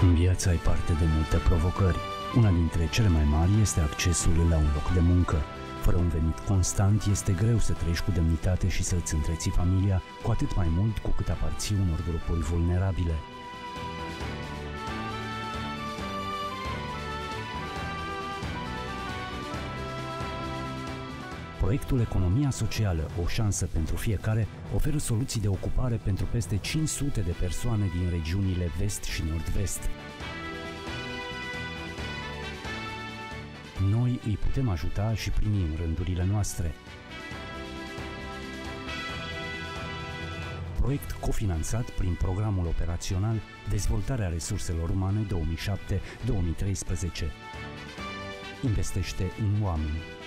În viață ai parte de multe provocări. Una dintre cele mai mari este accesul la un loc de muncă. Fără un venit constant, este greu să trăiești cu demnitate și să îți întreții familia, cu atât mai mult cu cât aparții unor grupuri vulnerabile. Proiectul Economia Socială, o șansă pentru fiecare, oferă soluții de ocupare pentru peste 500 de persoane din regiunile vest și nord-vest. Noi îi putem ajuta și primi în rândurile noastre. Proiect cofinanțat prin programul operațional Dezvoltarea Resurselor Umane 2007-2013. Investește în oameni.